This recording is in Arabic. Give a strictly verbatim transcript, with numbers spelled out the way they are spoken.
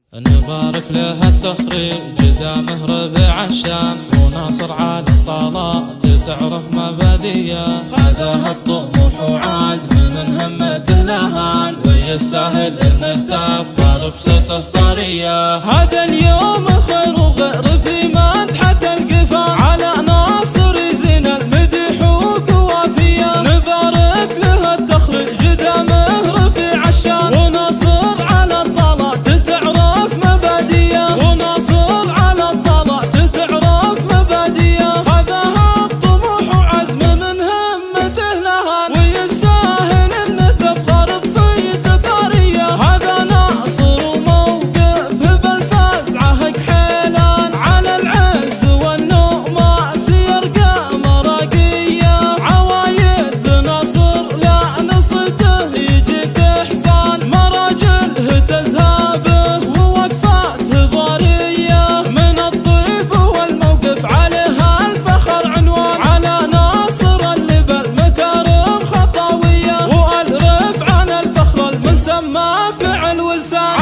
نبارك له التخريج دامه رفع الشان، وناصر على الطلات تعرف مباديه، خذها بطموح وعزم من همته لهان، ويستاهل انه تفخر بصوته طريه. هذا اليوم خير وغير في مدحة القفا، على ناصر يزين المدح وقوافيه، نبارك له التخريج دامه رفع الشان، وناصر على الطلات تعرف مباديه، وناصر على الطلات تعرف مباديه، خذها بطموح وعزم من همته لهان، ويستاهل انه تفخر بصيته طريه. هذا ناصر وموقفه بالفزعه كحيلان، على العز والنؤمة سيرقى مراقيه، عوايد ناصر لا نصته يجيك احسان، مراجله تزهابه ووقفاته ضاريه، من الطيب والموقف عليها الفخر عنوان، على ناصر اللي بالمكارم خطاويه، والرفع عن الفخر المسمى فعل ولسان.